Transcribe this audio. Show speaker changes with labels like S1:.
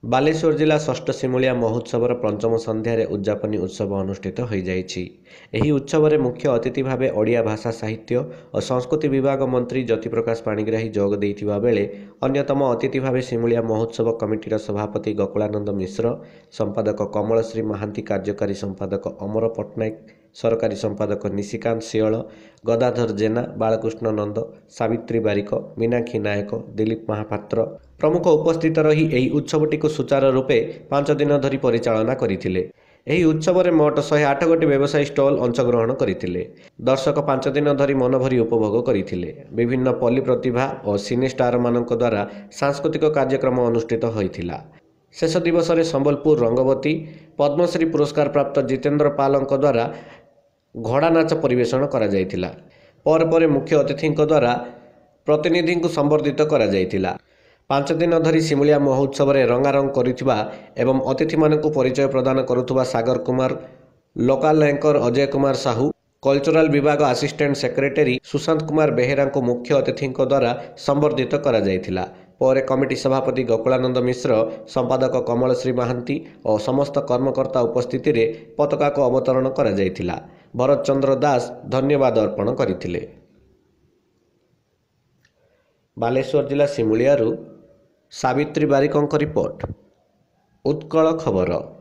S1: ବାଲେଶ୍ୱର ଜିଲ୍ଲା ଷଷ୍ଠ ଶିମୁଳିଆ ମହୋତ୍ସବର ପଞ୍ଚମ ସନ୍ଧ୍ୟାରେ ଉଦ୍ଯାପନୀ ଉତ୍ସବ ଅନୁଷ୍ଠିତ ହୋଇଯାଇଛି। ଏହି ଉତ୍ସବରେ ମୁଖ୍ୟ ଅତିଥି ଭାବେ ଓଡ଼ିଆ ଭାଷା ସାହିତ୍ୟ ଓ ସଂସ୍କୃତି ବିଭାଗ ମନ୍ତ୍ରୀ ଜ୍ୟୋତିପ୍ରକାଶ ପାଣିଗ୍ରାହୀ ଯୋଗ ଦେଇଥିବା ବେଳେ ଅନ୍ୟତମ ଅତିଥି ଭାବେ ଶିମୁଳିଆ ମହୋତ୍ସବ କମିଟିର ସଭାପତି ଗୋକୁଳାନନ୍ଦ ମିଶ୍ର, ସମ୍ପାଦକ କମଳଶ୍ରୀ ମହାନ୍ତି, କାର୍ଯ୍ୟକାରୀ ସମ୍ପାଦକ ଅମର ପଟ୍ଟନାୟକ, ସରକାରୀ ସମ୍ପାଦକ ନିଶିକାନ୍ତ ସିଂହଳ, ଗଦାଧର ଜେନା, ବାଳକୃଷ୍ଣ ନନ୍ଦ, ସାବିତ୍ରୀ ବାରିକ, ମୀନାକ୍ଷୀ ନାୟକ, ଦିଲ୍ଲୀପ ମହାପାତ୍ର ପ୍ରମୁଖ ଉପସ୍ଥିତ ରହି ଏହି ଉତ୍ସବଟିକୁ ସୁଚାରୁ ରୂପେ 5 ଦିନ ଧରି ପରିଚାଳନା କରିଥିଲେ। ଏହି ଉତ୍ସବରେ ମୋଟ 108 ଗୋଟି ବ୍ୟବସାୟୀ ଷ୍ଟଲ୍ ଅଂଶଗ୍ରହଣ କରିଥିଲେ। ଦର୍ଶକ 5 ଦିନ ଧରି ମନଭରି ଉପଭୋଗ କରିଥିଲେ। ବିଭିନ୍ନ ପଲ୍ଲୀ ପ୍ରତିଭା ଓ ସିନେ ଷ୍ଟାରମାନଙ୍କ ଦ୍ୱାରା ସାଂସ୍କୃତିକ କାର୍ଯ୍ୟକ୍ରମ ଅନୁଷ୍ଠିତ ହୋଇଥିଲା। ଶେଷ ଦିବସରେ ସମ୍ବଲପୁର ରଙ୍ଗବତୀ ପଦ୍ମଶ୍ରୀ ପୁରସ୍କାର ପ୍ରାପ୍ତ ଜିତେନ୍ଦ୍ର ପାଲଙ୍କ ଦ୍ୱାରା ଘୋଡ଼ା ନାଚ ପରିବେଷଣ କରାଯାଇଥିଲା। ପରେ ମୁଖ୍ୟ ଅତିଥିଙ୍କ ଦ୍ୱାରା ପ୍ରତିନିଧିଙ୍କୁ ସମ୍ବର୍ଦ୍ଧିତ କରାଯାଇଥିଲା। 5 ଦିନ ଧରି ଶିମୁଳିଆ ମହୋତ୍ସବରେ ରଙ୍ଗାରଙ୍ଗ କରୁଥିବା ଏବଂ ଅତିଥିମାନଙ୍କୁ ପରିଚୟ ପ୍ରଦାନ କରୁଥିବା Sagar Kumar, local anchor Ajay Kumar Sahu, cultural ବିଭାଗ ଆସିଷ୍ଟାଣ୍ଟ ସେକ୍ରେଟାରୀ ସୁଶାନ୍ତ କୁମାର ବେହେରାଙ୍କୁ ମୁଖ୍ୟ ଅତିଥିଙ୍କ ଦ୍ୱାରା ସମ୍ବର୍ଦ୍ଧିତ କରାଯାଇଥିଲା। ପରେ କମିଟି ସଭାପତି ଗୋକୁଳାନନ୍ଦ ମିଶ୍ର, ସମ୍ପାଦକ କମଳଶ୍ରୀ ମହାନ୍ତି ଓ ସମସ୍ତ କର୍ମକର୍ତ୍ତା ଉପସ୍ଥିତିରେ ପତାକାକୁ ଅବତରଣ କରାଯାଇଥିଲା। ଭରତ ଚନ୍ଦ୍ର ଦାସ ଧନ୍ୟବାଦ ଅର୍ପଣ କରିଥିଲେ। ବାଲେଶ୍ୱର ଜିଲ୍ଲା ଶିମୁଳିଆରୁ ସାବିତ୍ରୀ ବାରିକଙ୍କ ରିପୋର୍ଟ, ଉତ୍କଳ ଖବର।